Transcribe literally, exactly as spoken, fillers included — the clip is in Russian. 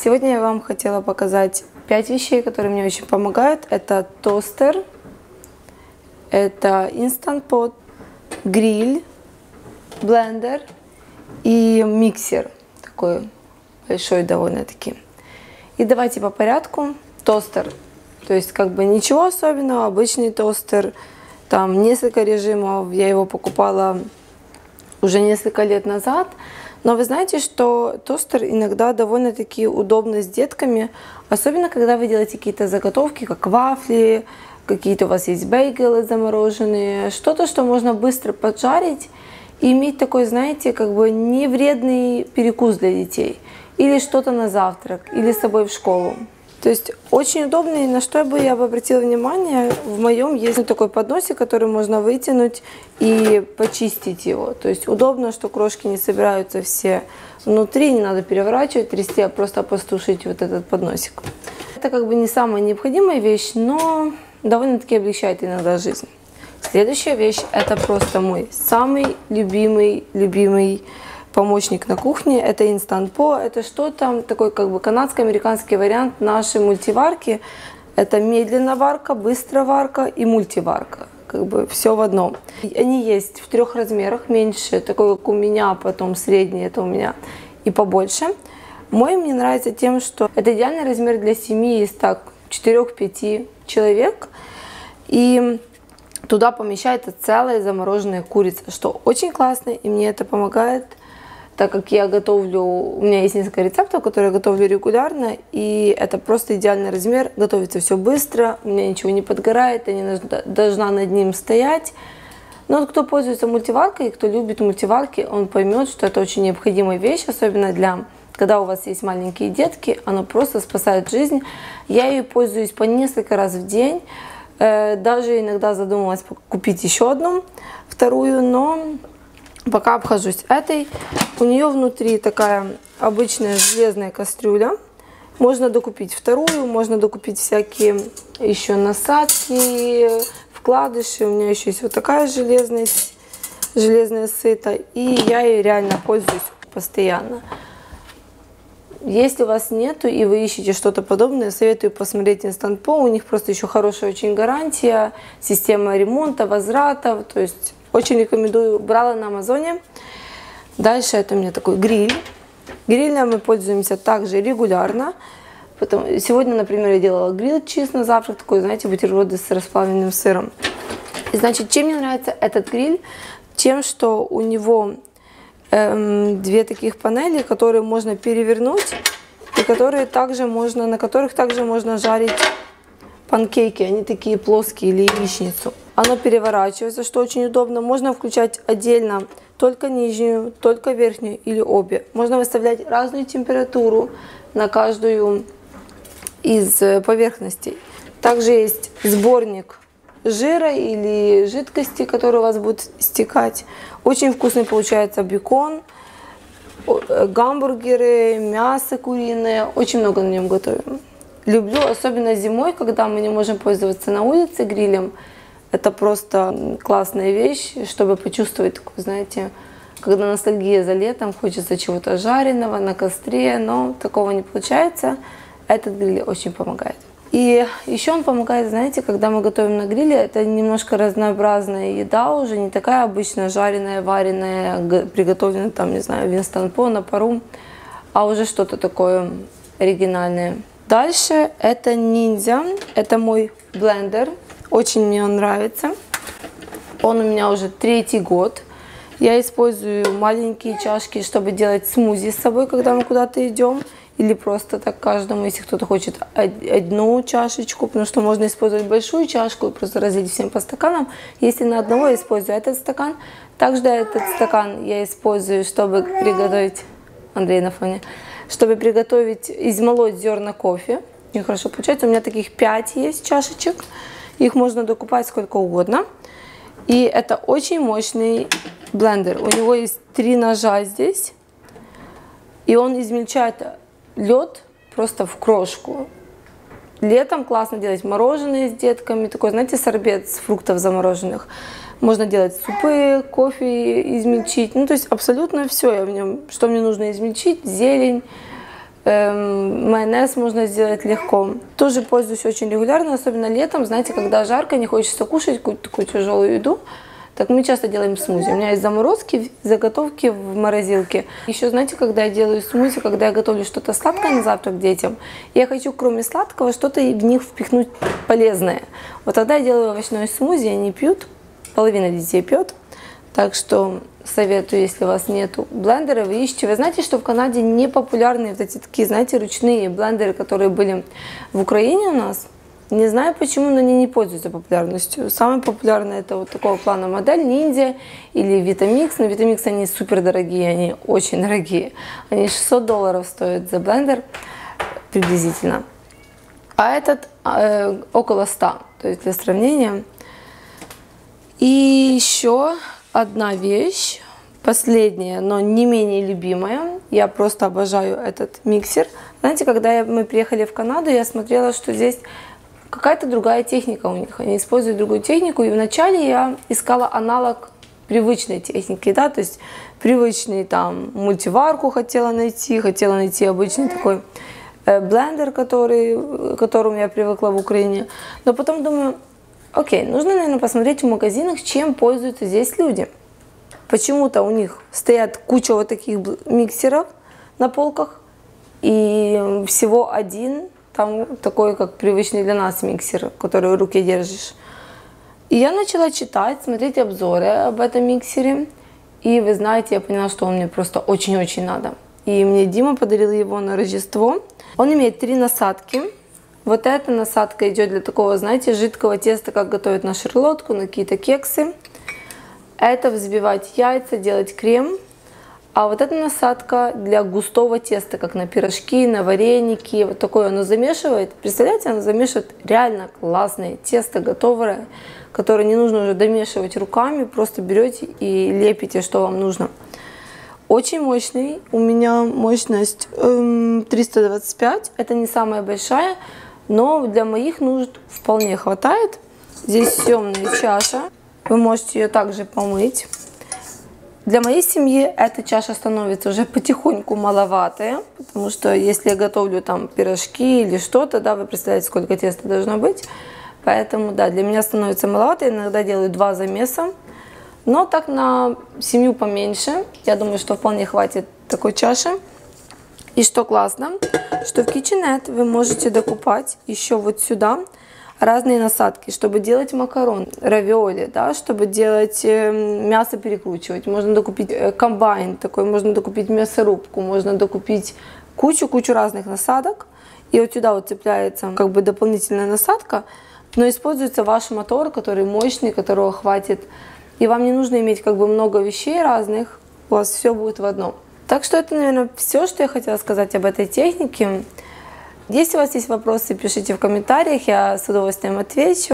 Сегодня я вам хотела показать пять вещей, которые мне очень помогают. Это тостер, это Instant Pot, гриль, блендер и миксер. Такой большой довольно-таки. И давайте по порядку. Тостер. То есть как бы ничего особенного, обычный тостер. Там несколько режимов. Я его покупала уже несколько лет назад. Но вы знаете, что тостер иногда довольно-таки удобно с детками, особенно когда вы делаете какие-то заготовки, как вафли, какие-то у вас есть бейгелы замороженные, что-то, что можно быстро поджарить и иметь такой, знаете, как бы не вредный перекус для детей. Или что-то на завтрак, или с собой в школу. То есть очень удобно, и на что бы я бы обратила внимание, в моем есть такой подносик, который можно вытянуть и почистить его. То есть удобно, что крошки не собираются все внутри, не надо переворачивать, трясти, а просто опустошить вот этот подносик. Это как бы не самая необходимая вещь, но довольно-таки облегчает иногда жизнь. Следующая вещь – это просто мой самый любимый, любимый помощник на кухне. Это Instant Pot. Это что-то такой как бы канадско-американский вариант нашей мультиварки. Это медленная варка, быстрая варка и мультиварка. Как бы все в одном. Они есть в трех размерах. Меньше, такой как у меня, потом средний, это у меня, и побольше. Мой мне нравится тем, что это идеальный размер для семьи из так четырёх-пяти человек. И туда помещается целая замороженная курица, что очень классно, и мне это помогает. Так как я готовлю, у меня есть несколько рецептов, которые я готовлю регулярно, и это просто идеальный размер, готовится все быстро, у меня ничего не подгорает, я не должна над ним стоять. Но вот кто пользуется мультиваркой, кто любит мультиварки, он поймет, что это очень необходимая вещь, особенно для, когда у вас есть маленькие детки, она просто спасает жизнь. Я ее пользуюсь по несколько раз в день, даже иногда задумалась купить еще одну, вторую, но пока обхожусь этой. У нее внутри такая обычная железная кастрюля. Можно докупить вторую, можно докупить всякие еще насадки, вкладыши. У меня еще есть вот такая железная, железная сыта. И я ей реально пользуюсь постоянно. Если у вас нету и вы ищете что-то подобное, советую посмотреть Instant Pot. У них просто еще хорошая очень гарантия, система ремонта, возвратов. То есть очень рекомендую, брала на Амазоне. Дальше это у меня такой гриль. Грилем мы пользуемся также регулярно. Потом, сегодня, например, я делала гриль-чиз на завтрак, такой, знаете, бутерброды с расплавленным сыром. И, значит, чем мне нравится этот гриль? Тем, что у него эм, две таких панели, которые можно перевернуть, и которые также можно, на которых также можно жарить панкейки. Они такие плоские, или яичницу. Оно переворачивается, что очень удобно. Можно включать отдельно только нижнюю, только верхнюю или обе. Можно выставлять разную температуру на каждую из поверхностей. Также есть сборник жира или жидкости, который у вас будет стекать. Очень вкусный получается бекон, гамбургеры, мясо куриное. Очень много на нем готовим. Люблю, особенно зимой, когда мы не можем пользоваться на улице грилем. Это просто классная вещь, чтобы почувствовать, знаете, когда ностальгия за летом, хочется чего-то жареного на костре, но такого не получается. Этот гриль очень помогает. И еще он помогает, знаете, когда мы готовим на гриле, это немножко разнообразная еда уже, не такая обычная жареная, вареная, приготовленная там, не знаю, в Instant Pot на пару, а уже что-то такое оригинальное. Дальше это ниндзя, это мой блендер. Очень мне он нравится. Он у меня уже третий год. Я использую маленькие чашки, чтобы делать смузи с собой, когда мы куда-то идем. Или просто так каждому, если кто-то хочет одну чашечку, потому что можно использовать большую чашку и просто разлить всем по стаканам. Если на одного я использую этот стакан, также этот стакан я использую, чтобы приготовить... Андрей на фоне. Чтобы приготовить, измолоть зерна кофе. И хорошо получается. У меня таких пять есть чашечек. Их можно докупать сколько угодно. И это очень мощный блендер. У него есть три ножа здесь. И он измельчает лед просто в крошку. Летом классно делать мороженое с детками. Такой, знаете, сорбет с фруктов замороженных. Можно делать супы, кофе измельчить. Ну, то есть абсолютно все в нем, что мне нужно измельчить. Зелень, Эм, майонез можно сделать легко. Тоже пользуюсь очень регулярно, особенно летом, знаете, когда жарко, не хочется кушать какую-то такую тяжелую еду. Так мы часто делаем смузи. У меня есть заморозки, заготовки в морозилке. Еще, знаете, когда я делаю смузи, когда я готовлю что-то сладкое на завтрак детям, я хочу, кроме сладкого, что-то в них впихнуть полезное. Вот тогда я делаю овощной смузи, они пьют, половина детей пьет. Так что советую, если у вас нету блендера, вы ищите. Вы знаете, что в Канаде не популярны вот эти такие, знаете, ручные блендеры, которые были в Украине у нас. Не знаю почему, но они не пользуются популярностью. Самая популярная это вот такого плана модель Ninja или Vitamix. Но Vitamix они супер дорогие, они очень дорогие. Они шестьсот долларов стоят за блендер приблизительно. А этот э, около ста, то есть для сравнения. И еще одна вещь, последняя, но не менее любимая. Я просто обожаю этот миксер. Знаете, когда мы приехали в Канаду, я смотрела, что здесь какая-то другая техника у них. Они используют другую технику. И вначале я искала аналог привычной техники, да, то есть привычный там мультиварку хотела найти, хотела найти обычный такой э, блендер, который, к которому я привыкла в Украине. Но потом думаю, окей, нужно, наверное, посмотреть в магазинах, чем пользуются здесь люди. Почему-то у них стоят куча вот таких миксеров на полках, и всего один там такой, как привычный для нас миксер, который в руке держишь. И я начала читать, смотреть обзоры об этом миксере. И вы знаете, я поняла, что он мне просто очень-очень надо. И мне Дима подарил его на Рождество. Он имеет три насадки. Вот эта насадка идет для такого, знаете, жидкого теста, как готовят на шарлотку, на какие-то кексы. Это взбивать яйца, делать крем. А вот эта насадка для густого теста, как на пирожки, на вареники. Вот такое оно замешивает. Представляете, оно замешивает реально классное тесто, готовое, которое не нужно уже домешивать руками. Просто берете и лепите, что вам нужно. Очень мощный. У меня мощность эм, триста двадцать пять. Это не самая большая, но для моих нужд вполне хватает. Здесь съемная чаша. Вы можете ее также помыть. Для моей семьи эта чаша становится уже потихоньку маловатая, потому что если я готовлю там пирожки или что-то, да, вы представляете, сколько теста должно быть. Поэтому, да, для меня становится маловато, я иногда делаю два замеса. Но так на семью поменьше, я думаю, что вполне хватит такой чаши. И что классно, что в KitchenAid вы можете докупать еще вот сюда разные насадки, чтобы делать макарон, равиоли, да, чтобы делать э, мясо перекручивать. Можно докупить э, комбайн такой, можно докупить мясорубку, можно докупить кучу-кучу разных насадок. И вот сюда вот цепляется как бы дополнительная насадка, но используется ваш мотор, который мощный, которого хватит. И вам не нужно иметь как бы много вещей разных, у вас все будет в одном. Так что это, наверное, все, что я хотела сказать об этой технике. Если у вас есть вопросы, пишите в комментариях, я с удовольствием отвечу.